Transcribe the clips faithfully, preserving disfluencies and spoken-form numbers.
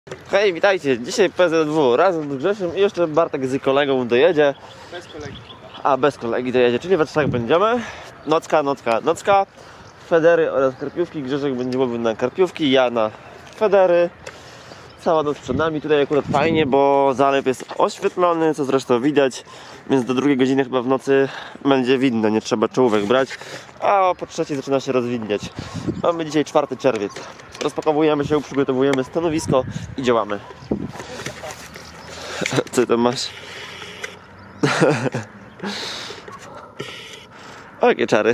Hej, witajcie! Dzisiaj P Z W razem z Grzesiem i jeszcze Bartek z kolegą dojedzie. Bez kolegi. A, bez kolegi dojedzie, czyli we trzech będziemy. Nocka, nocka, nocka. Federy oraz karpiówki. Grzesiek będzie łowił na karpiówki, ja na federy. Cała noc przed nami. Tutaj akurat fajnie, bo zalew jest oświetlony, co zresztą widać. Więc do drugiej godziny chyba w nocy będzie widno, nie trzeba czołówek brać. A po trzeciej zaczyna się rozwidniać. Mamy dzisiaj czwarty czerwiec. Rozpakowujemy się, przygotowujemy stanowisko i działamy. Co tam masz? Jakie czary.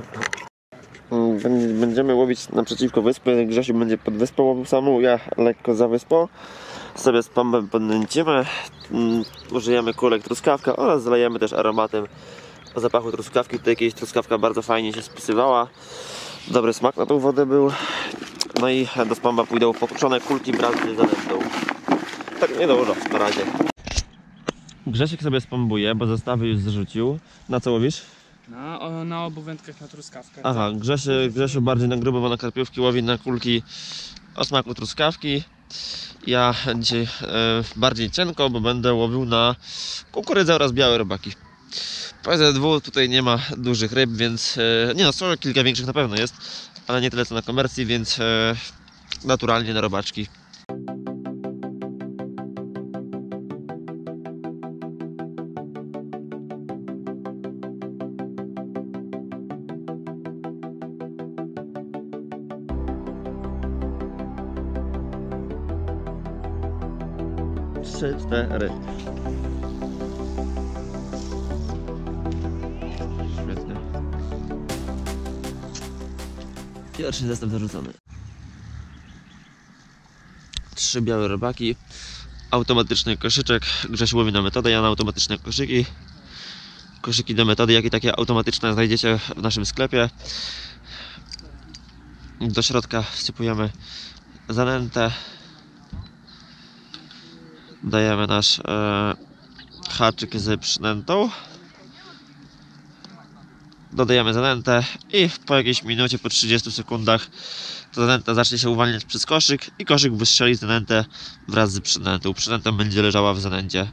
Będziemy łowić naprzeciwko wyspy. Grzesiu będzie pod wyspą łowił samą, ja lekko za wyspą. Sobie z pompem podnęcimy. Użyjemy kulek truskawka oraz zalejemy też aromatem o zapachu truskawki. Tutaj kiedyś truskawka bardzo fajnie się spisywała. Dobry smak na tą wodę był. No i do spamba pójdą pokuczone kulki wraz z zanętą. Tak nie dużo na razie. Grzesiek sobie spambuje, bo zestawy już zrzucił. Na co łowisz? Na, o, na obu wędkach na truskawkę. Aha, Grzesiu, Grzesiu bardziej na grubo, bo na karpiówki łowi na kulki o smaku truskawki. Ja dzisiaj e, bardziej cienko, bo będę łowił na kukurydzę oraz białe robaki. P Z W tutaj nie ma dużych ryb, więc e, nie no, są kilka większych na pewno jest, ale nie tyle co na komercji, więc e, naturalnie na robaczki. Trzy, cztery. Świetnie. Pierwszy zestaw zarzucony. Trzy białe robaki. Automatyczny koszyczek. Grzesiu łowi na metodę, ja na automatyczne koszyki. Koszyki do metody, jak i takie automatyczne znajdziecie w naszym sklepie. Do środka wsypujemy zanętę. Dajemy nasz e, haczyk z przynętą. Dodajemy zanętę i po jakiejś minucie, po trzydziestu sekundach to zanęta zacznie się uwalniać przez koszyk i koszyk wystrzeli zanętę wraz z przynętą. Przynęta będzie leżała w zanęcie.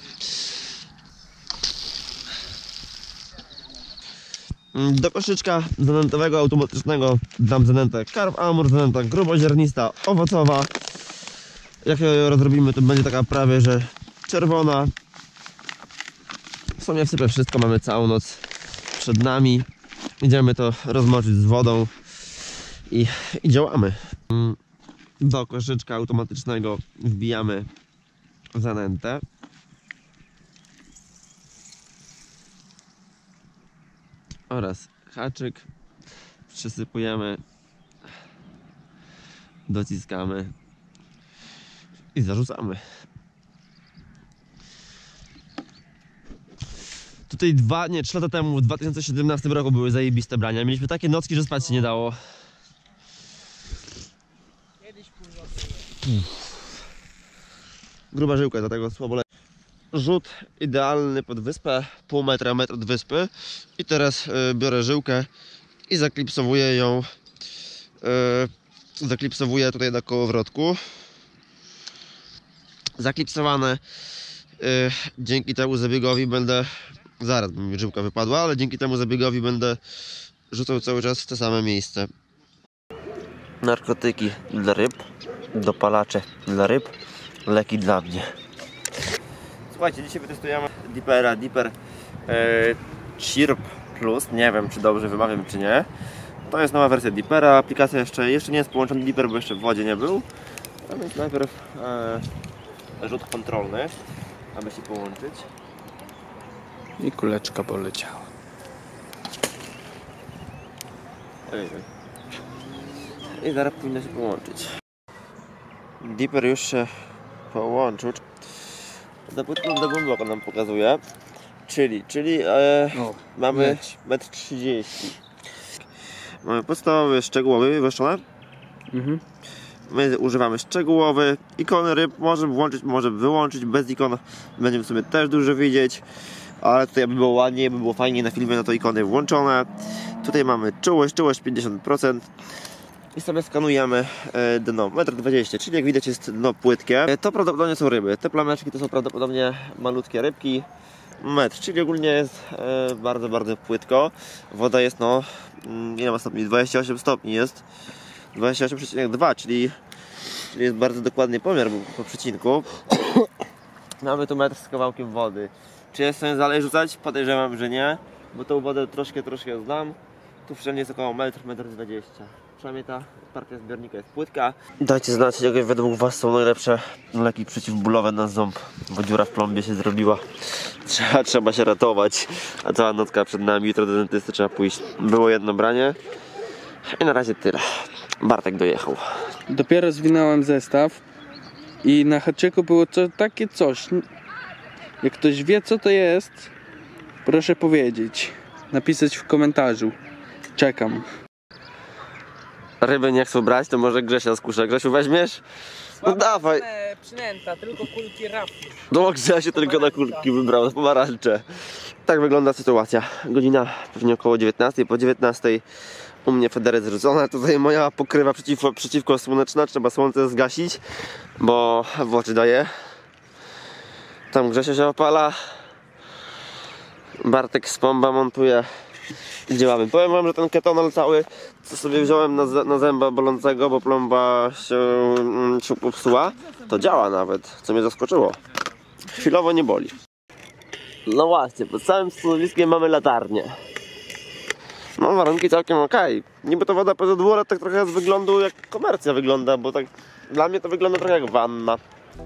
Do koszyczka zanętowego automatycznego dam zanętę Carp Amur, zanęta gruboziarnista, owocowa. Jak ją rozrobimy, to będzie taka prawie że czerwona. W sumie wsypę wszystko, mamy całą noc przed nami. Idziemy to rozmoczyć z wodą i, i działamy. Do koszyczka automatycznego wbijamy zanętę. Oraz haczyk. Przysypujemy. Dociskamy. I zarzucamy. Tutaj dwa, nie, trzy lata temu, w dwa tysiące siedemnastym roku były zajebiste brania. Mieliśmy takie nocki, że spać się nie dało. Gruba żyłka, dlatego słabo leci. Rzut idealny pod wyspę, pół metra, metr od wyspy. I teraz y, biorę żyłkę i zaklipsowuję ją. Y, zaklipsowuję tutaj na kołowrotku. Zaklipsowane. Yy, dzięki temu zabiegowi będę, zaraz by mi żyłka wypadła, ale dzięki temu zabiegowi będę rzucał cały czas w te same miejsce. Narkotyki dla ryb, dopalacze dla ryb, leki dla mnie. Słuchajcie, dzisiaj wytestujemy Deepera, Deeper yy, Chirp Plus, nie wiem czy dobrze wymawiam czy nie. To jest nowa wersja Deepera, aplikacja jeszcze, jeszcze nie jest połączony Deeper, bo jeszcze w wodzie nie był. A więc najpierw yy, rzut kontrolny, aby się połączyć. I kuleczka poleciała. I zaraz powinno się połączyć. Deeper już się połączył. Do płytką do głęboko nam pokazuje. Czyli, czyli e, o, mamy metr trzydzieści. Mamy podstawowy, szczegółowy, wywyższone. Mhm. My używamy szczegółowy. Ikony ryb możemy włączyć, możemy wyłączyć. Bez ikon będziemy sobie też dużo widzieć. Ale tutaj aby było ładniej, by było fajniej na filmie, no to ikony włączone. Tutaj mamy czułość, czułość pięćdziesiąt procent. i sobie skanujemy e, dno, metr dwadzieścia, czyli jak widać jest dno płytkie. E, to prawdopodobnie są ryby, te plameczki to są prawdopodobnie malutkie rybki. Metr, czyli ogólnie jest e, bardzo, bardzo płytko. Woda jest no, mm, ile ma stopni? dwadzieścia osiem stopni jest. dwadzieścia osiem przecinek dwa, czyli, czyli jest bardzo dokładny pomiar po przecinku. Mamy tu metr z kawałkiem wody. Czy jest w stanie dalej rzucać? Podejrzewam, że nie, bo tą wodę troszkę, troszkę znam. Tu wszędzie jest około metr, metr dwadzieścia. Przynajmniej ta partia zbiornika jest płytka. Dajcie znać, jakie według was są najlepsze leki przeciwbólowe na ząb, bo dziura w plombie się zrobiła. Trzeba, trzeba się ratować, a cała nocka przed nami. Jutro do dentysty trzeba pójść. Było jedno branie i na razie tyle. Bartek dojechał. Dopiero zwinąłem zestaw i na haczyku było co, takie coś. Jak ktoś wie, co to jest, proszę powiedzieć. Napisać w komentarzu. Czekam. Ryby nie chcą brać, to może Grzesia skuszę. Grzesiu, weźmiesz? No dawaj. Przynęta, tylko kulki rafu. No Grzesiu tylko na kulki wybrał, pomarańcze. Tak wygląda sytuacja. Godzina pewnie około dziewiętnastej. Po dziewiętnastej u mnie federy zrzucone. Tutaj moja pokrywa przeciwko, przeciwko słoneczna. Trzeba słońce zgasić, bo w oczy daje. Tam Grzesio się opala. Bartek z pomba montuje. I działamy. Powiem wam, że ten ketonol cały, co sobie wziąłem na, na zęba bolącego, bo plomba się, mm, się popsuła, to działa nawet, co mnie zaskoczyło. Chwilowo nie boli. No właśnie, pod całym stanowiskiem mamy latarnię. No warunki całkiem okej. Niby to woda P Z W, ale tak trochę z wyglądu jak komercja wygląda, bo tak dla mnie to wygląda trochę jak wanna.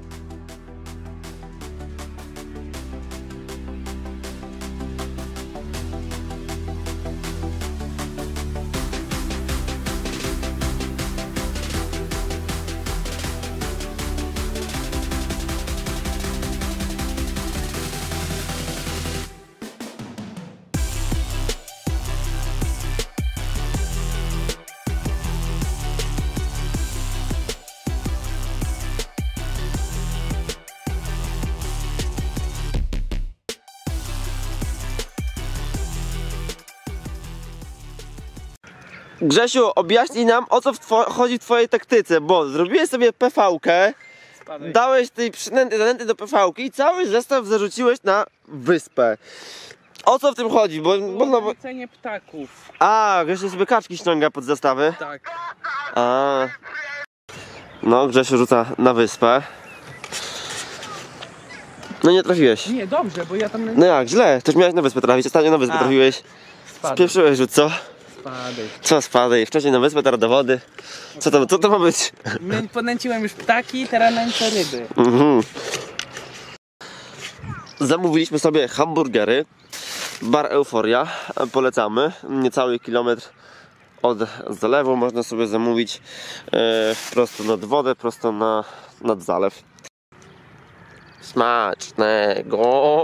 Grzesiu, objaśnij nam, o co w chodzi w twojej taktyce, bo zrobiłeś sobie P V-kę, dałeś tej przynęty zanęty do P V-ki i cały zestaw zarzuciłeś na wyspę. O co w tym chodzi? Bo, bo, no, bo... Cenie ptaków. A, Grzesiu sobie kaczki ściąga pod zestawy? Tak. A. No, Grzesiu rzuca na wyspę. No nie trafiłeś. Nie, dobrze, bo ja tam... No jak, źle, też miałeś na wyspę trafić, ostatnio na wyspę A. trafiłeś. Spadaj. Spieprzyłeś rzut, co? Spadaj. Co spadaj? Wcześniej na wyspę, teraz do wody. Co to, co to ma być? Podnęciłem już ptaki, teraz nęcę ryby. Mhm. Zamówiliśmy sobie hamburgery. Bar Euforia. Polecamy. Niecały kilometr od zalewu. Można sobie zamówić e, prosto nad wodę, prosto na, nad zalew. Smacznego!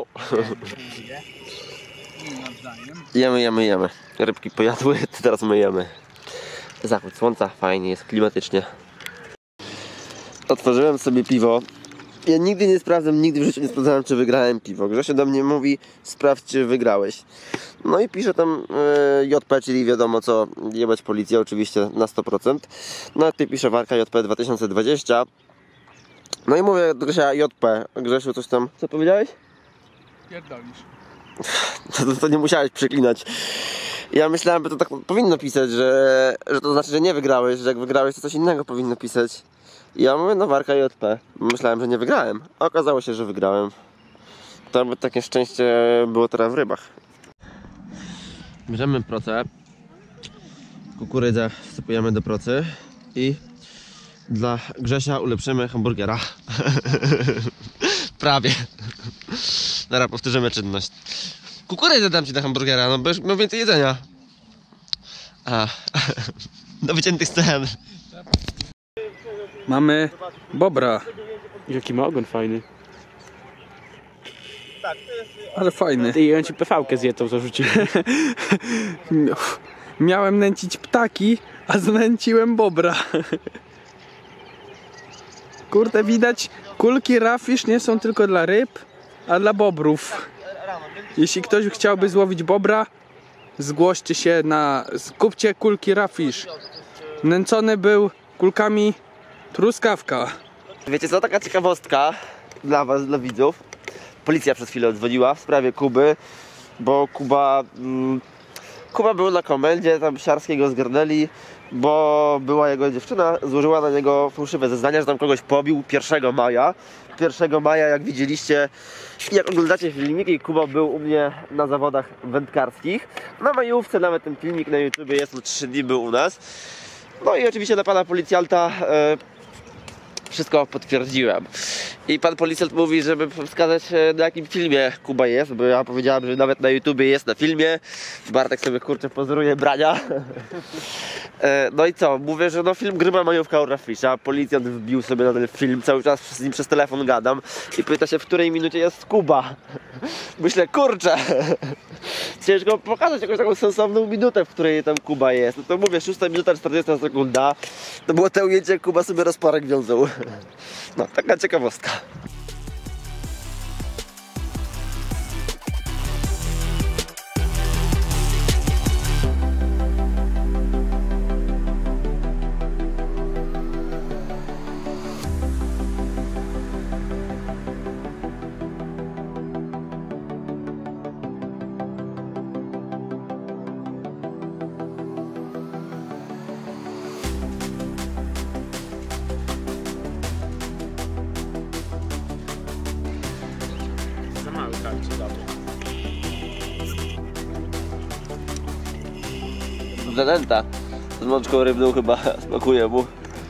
Jemy, jemy, jemy. Rybki pojadły, teraz my jemy. Zachód słońca, fajnie, jest klimatycznie. Otworzyłem sobie piwo. Ja nigdy nie sprawdzam, nigdy w życiu nie sprawdzałem, czy wygrałem piwo. Grzesiu do mnie mówi, sprawdź, czy wygrałeś. No i pisze tam e, J P, czyli wiadomo co, jebać policję oczywiście na sto procent. No i tutaj pisze Warka J P dwa tysiące dwadzieścia. No i mówię do Grzesia J P. Grzesiu, coś tam, co powiedziałeś? Pierdolisz. To, to, to nie musiałeś przeklinać. Ja myślałem, że to tak powinno pisać, że, że to znaczy, że nie wygrałeś, że jak wygrałeś, to coś innego powinno pisać. I ja mówię, no Warka J P. Myślałem, że nie wygrałem, a okazało się, że wygrałem. To by takie szczęście było teraz w rybach. Bierzemy procę, kukurydzę wsypujemy do procy i dla Grzesia ulepszymy hamburgera. Prawie. Teraz powtórzymy czynność. Kukurydzę dam ci na hamburgera, no bo już miał więcej jedzenia. A, do wyciętych scen. Mamy bobra. Jaki ma ogon fajny. Ale fajny. I on ci P V-kę zje, to zarzuciłem. Miałem nęcić ptaki, a znęciłem bobra. Kurde, widać, kulki rafisz nie są tylko dla ryb, a dla bobrów. Jeśli ktoś chciałby złowić bobra, zgłoście się na... Kupcie kulki rafisz. Nęcony był kulkami truskawka. Wiecie co, taka ciekawostka dla was, dla widzów. Policja przez chwilę odzwoniła w sprawie Kuby, bo Kuba... Mm, Kuba był na komendzie, tam Siarskiego zgarnęli, bo była jego dziewczyna, złożyła na niego fałszywe zeznania, że tam kogoś pobił pierwszego maja. pierwszego maja, jak widzieliście, jak oglądacie filmiki, Kuba był u mnie na zawodach wędkarskich. Na majówce nawet ten filmik na YouTubie jest, trzy dni był u nas. No i oczywiście dla pana policjanta e, wszystko potwierdziłem. I pan policjant mówi, żeby wskazać, na jakim filmie Kuba jest, bo ja powiedziałem, że nawet na YouTubie jest na filmie. Bartek sobie kurczę pozoruje brania. No i co? Mówię, że no film Gryba Majówka u Rafisza. Policjant wbił sobie na ten film, cały czas z nim przez telefon gadam i pyta się, w której minucie jest Kuba. Myślę, kurczę, ciężko pokazać jakąś taką sensowną minutę, w której tam Kuba jest. No to mówię, szósta minuta, czterdziesta sekunda. To było to ujęcie, jak Kuba sobie rozporek wiązał. No, taka ciekawostka. Zanęta z mączką rybną chyba smakuje mu.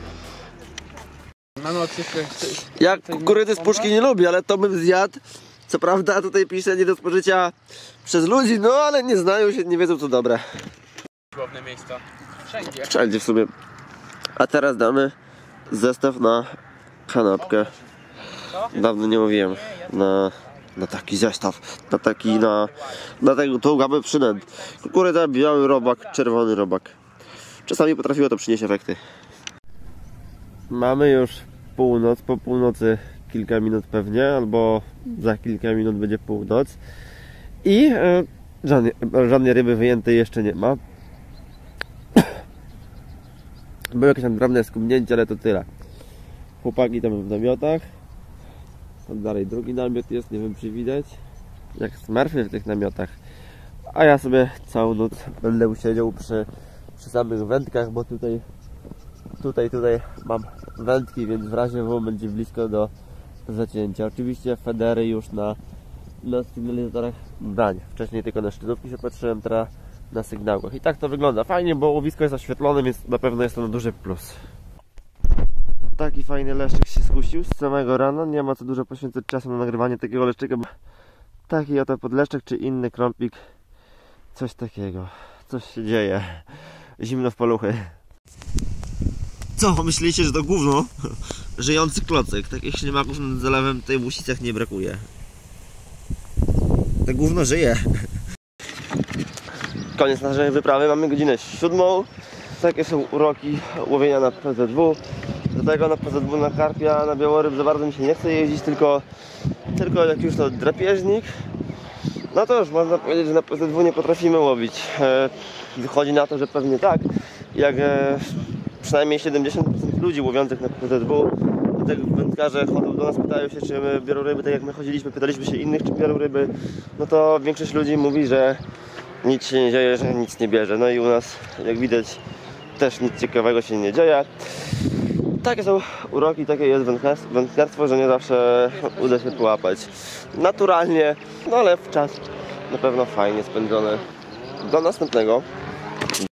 Na nocy Ja kukurydzy z puszki nie lubię, ale to bym zjadł. Co prawda tutaj pisze nie do spożycia przez ludzi, no ale nie znają się, nie wiedzą co dobre. Główne miejsca. Wszędzie. Wszędzie w sumie. A teraz damy zestaw na kanapkę. Dawno nie mówiłem. Na, na taki zestaw. Na taki, na, na tego, tą gamę przynęt. Kukurydza, biały robak, czerwony robak. Czasami potrafiło to przynieść efekty. Mamy już północ, po północy kilka minut pewnie, albo za kilka minut będzie północ. I e, żadnej, żadnej ryby wyjętej jeszcze nie ma. Było jakieś tam drobne skubnięcie, ale to tyle. Chłopaki tam w namiotach. Tam dalej drugi namiot jest, nie wiem czy widać. Jak smerfy w tych namiotach. A ja sobie całą noc będę siedział przy, przy samych wędkach, bo tutaj tutaj, tutaj mam wędki, więc w razie W będzie blisko do zacięcia. Oczywiście federy już na, na sygnalizatorach brań. Wcześniej tylko na szczytówki się patrzyłem, teraz na sygnałach. I tak to wygląda fajnie, bo łowisko jest oświetlone, więc na pewno jest to na duży plus. Taki fajny leszczyk się skusił z samego rana. Nie ma co dużo poświęcać czasu na nagrywanie takiego leszczyka, bo taki oto podleszczek czy inny krąpik, coś takiego. Coś się dzieje. Zimno w paluchy. Co, myślicie, że to gówno? Żyjący klocek. Takich ślimaków nad zalewem tutaj w Łusicach nie brakuje. To gówno żyje. Koniec naszej wyprawy, mamy godzinę siódmą. Takie są uroki łowienia na P Z W. Do tego na P Z W na karpia, na wieloryb za bardzo mi się nie chce jeździć, tylko, tylko jak już to drapieżnik. No to już można powiedzieć, że na P Z W nie potrafimy łowić. Wychodzi na to, że pewnie tak, jak przynajmniej siedemdziesiąt procent ludzi łowiących na P Z W, te wędkarze chodzą do nas, pytają się, czy my biorą ryby, tak jak my chodziliśmy, pytaliśmy się innych, czy biorą ryby, no to większość ludzi mówi, że nic się nie dzieje, że nic nie bierze. No i u nas, jak widać, też nic ciekawego się nie dzieje. Takie są uroki, takie jest wędkarstwo, że nie zawsze uda się połapać naturalnie, no ale w czas na pewno fajnie spędzony. Do następnego.